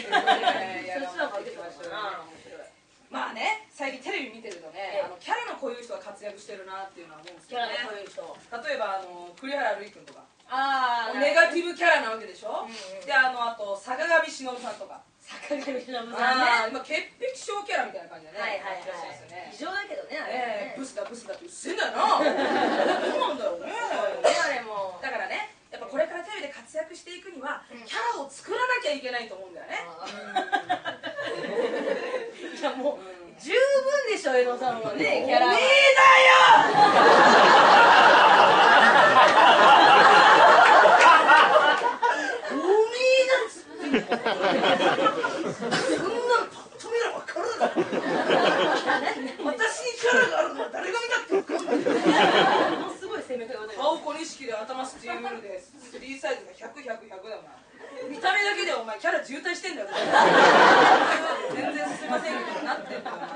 まあね、最近テレビ見てるとね、キャラの濃い人が活躍してるなっていうのは思うんですよね。例えば栗原類君とかネガティブキャラなわけでしょ。であと坂上忍さんとか。 坂上忍さんね、 今潔癖症キャラみたいな感じでね。 異常だけどね、あれ。 ブスだブスだってうっせえんだよな。どうなんだろうね。 あれも。 だからね、やっぱこれからテレビで活躍していくにはキャラを作らなきゃいけないと思うんだよね。 いやもう十分でしょ、江野さんはね、キャラ。 おめえだよ。そんなのパッと見れば分かるだろ。私にキャラがあるのは誰が見たって分かんない。 ものすごい攻め方だよ。 顔小錦で頭スチームルで3サイズが100、100、100だもんな。見た目だけでお前キャラ渋滞してんだよ。全然進みませんけどなってんだよ。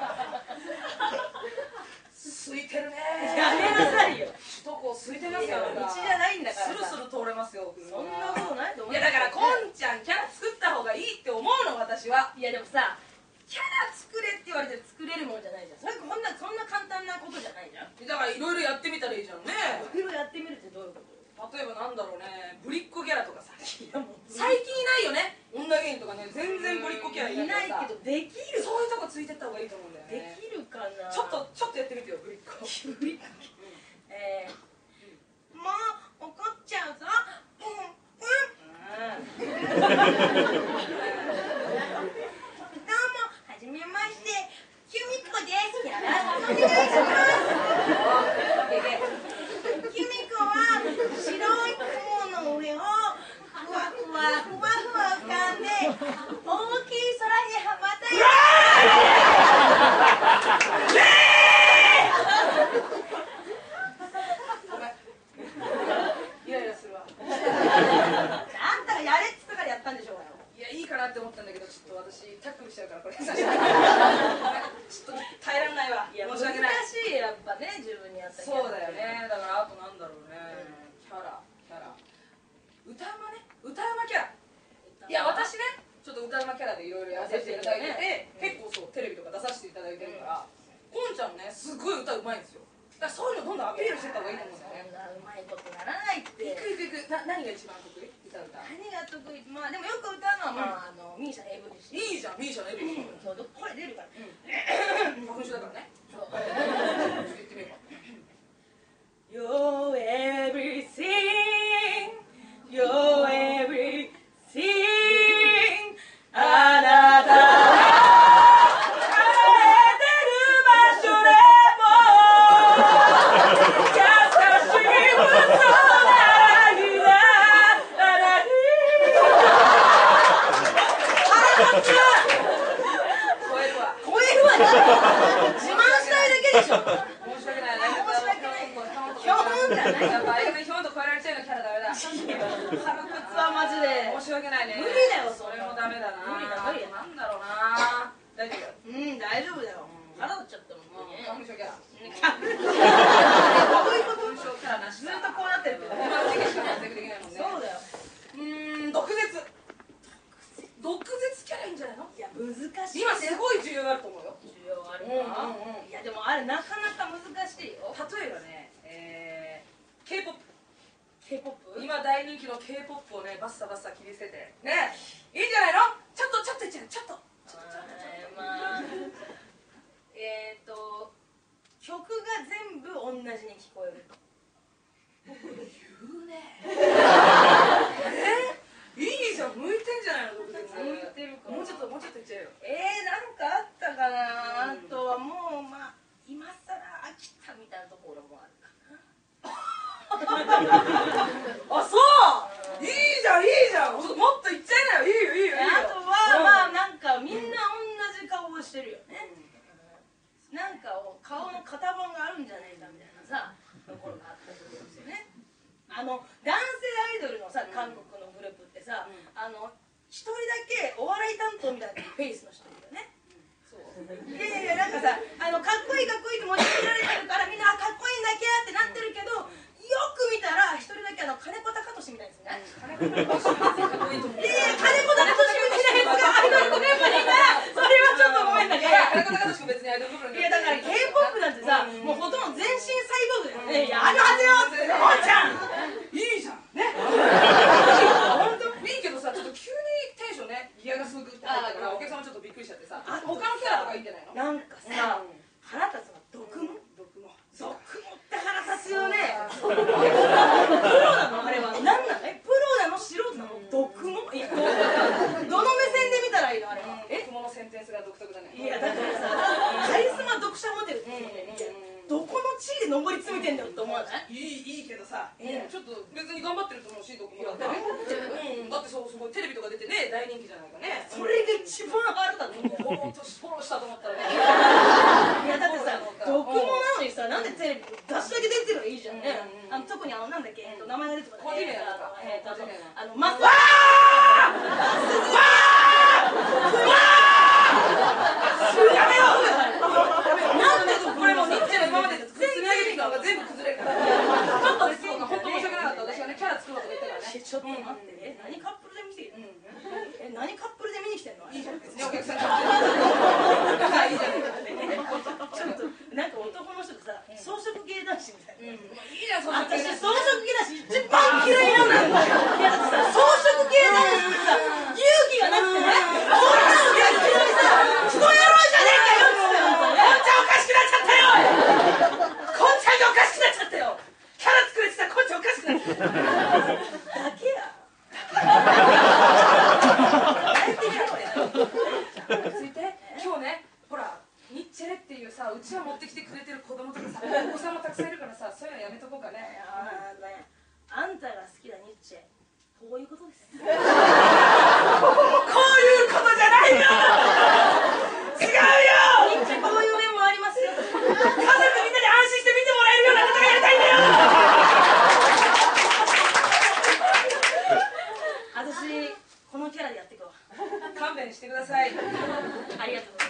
空いてるね。 やめなさいよ。 首都高空いてますよ。 道じゃないんだから。 スルスル通れますよ。 そんなことないと思う。 いやだからこんちゃんキャラ作った方がいいって思うの私は。 いやでもさ、キャラ作れって言われて作れるもんじゃないじゃん。そんな簡単なことじゃないじゃん。 だからいろいろやってみたらいいじゃんね。 いろいろやってみるってどういうこと？ 例えばなんだろうね、ぶりっ子キャラとかさ。最近いないよね、女芸人とかね。全然ぶりっ子キャラいないけどできる。 そういうとこついてった方がいいと思うんだよね。 できるかな。 ちょっとやってみてよ、ぶりっ子。 もう怒っちゃうぞ。どうもはじめまして、キュミコです。よろしくお願いします。キュミコは白い雲の上をふわふわ浮かんで大きい空に羽ばたいて。 イライラするわ。 あんたがやれっつったからやったんでしょうがよ。 いや、いいかなって思ったんだけど、ちょっと私タックルしちゃうからこれ。ちょっと耐えられないわ。申し訳ない。 難しい、やっぱね、自分にやったそうだよね。だからあとなんだろうね、キャラ歌うまキャラ。いや私ね、ちょっと歌うまキャラでいろいろやらせていただいてて、結構そうテレビとか出させていただいてるから、こんちゃんねすごい歌うまいんですよ。だからそういうのどんどんアピールしてった方がいいと思うんだよね。 そんなうまいことならないって。 いく。何が一番得意？歌。 何が得意？まあでもよく歌うのはミーシャのエブリシ。 いいじゃん、ミーシャのエブリシ。 そう声出るから。 花粉症だからね。ちょっと言ってみようか。 You're everything, you're everything. あなたは離れてる場所でも優しい嘘ないなあなに。超えるわ。自慢したいだけでしょ。 申し訳ない。 ヒョンじゃない。 やっぱ相手のヒョンと超えられちゃうようなキャラダメだ。 腹くつはマジで申し訳ないね。 無理だよ。 それもダメだな。 無理だ。 なんだろうな。大丈夫。 大丈夫だよ。腹立っちゃったもんね。 花粉症キャラ。 どういうこと？ 花粉症キャラなし。 ずっとこうなってるけど。 今の時期しか活躍できないもんね。 そうだよ。 毒舌キャラいいんじゃないの？ いや難しい。 今すごい需要があると思うよ。 需要あるか？いやでもあれなかなか難しいよ。 例えばね、K-POP。今大人気の K-POP をねバッサバッサ切り捨ててね、いいんじゃないの？ちょっと言っちゃう。まあ曲が全部同じに聞こえる。 言うね。いいじゃん、向いてんじゃないの？ 向いてるか。 もうちょっと言っちゃえよ。 なんかあったかな。あとはもうまあ今更飽きたみたいなところもあるかな。 あ、そういいじゃん。もっと言っちゃいなよ。いいよ。 あとはまあなんかみんな同じ顔をしてるよね。なんか顔の型番があるんじゃねえかみたいなさところがあったりするんですよね。男性アイドルのさ韓国のグループってさ、一人だけお笑い担当みたいなフェイスの人いるよね。いやなんかさかっこいいって持ち上げられてるからみんなかっこいいんだけってなってるけど、よく見たら一人だけ金子貴俊みたいですね。金子貴俊みたいなやつがアイドルアイドル部分いやだから K-POP なんてさ、もうほとんど全身サイボーグだよね。いやあるはずよっておっちゃんいいじゃんね。本当いいけどさ、ちょっと急にテンションねギアがすぐって入ったからお客様ちょっとびっくりしちゃってさ、他のキャラとかいいんじゃないの？ なんかさ、腹立つの毒もって腹立つよね。プロなのあれは。なんなの？プロなの素人なの？毒も？いやどの目線で見たらいいのあれは。 毒ものセンテンスが独特だね。 いやだからさ、カリスマ読者モデルってどこの地位で上り詰めてんだよって思わない？ いいけどさ、ちょっと別に頑張ってると思うし、毒もだってね。だってそうすごいテレビとか出てね大人気じゃないかね。 それが一番腹立つんだよ。 フォローしたと思ったらね。 いやだってさ、毒もなのにさ、なんでテレビ出すだけ出てるのいいじゃんね。特になんだっけ、名前が出てこない。マスタやめろ。なんでこれもニッチェの今まで積み上げてきたのが全部崩れるから。ちょっと本当申し訳なかった。私がねキャラ作ろうとか言ったからね。ちょっと待って、何カップルで見てる？何カップルで見に来てんの？いいじゃん別にお客さん。いいじゃん。ちょっとなんか男の人とさ、装飾系男子みたいな。いいじゃん装飾系男子。私装飾系男子一番嫌いなんだよ。いやだってさ、装飾系男子ってさ、勇気がなくてね、女の子がいきなりさ、人やろうじゃねえかよって言ってたの。こんちゃんおかしくなっちゃったよ。こんちゃんがおかしくなっちゃったよ。キャラ作れてたらこんちゃんおかしくなっちゃっただけや。 続いて今日ね、ほらニッチェレっていうさ、うちわ持ってきてくれてる子供とかさ、お子さんもたくさんいるからさ、そういうのやめとこうかね。 あんたが好きなニッチェ、こういうことです。 こういうことじゃないよ。違うよ。 ニッチェこういう面もありますよ。 家族みんなで安心して見てもらえるようなことがやりたいんだよ。 私このキャラでやっていくわ。 勘弁してください。 ありがとうございます。